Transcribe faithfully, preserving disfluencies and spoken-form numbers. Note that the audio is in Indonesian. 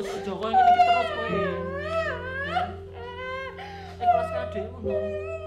terus, aja koyo ngene iki terus kowe. Ikhlas kadekmu, Nun.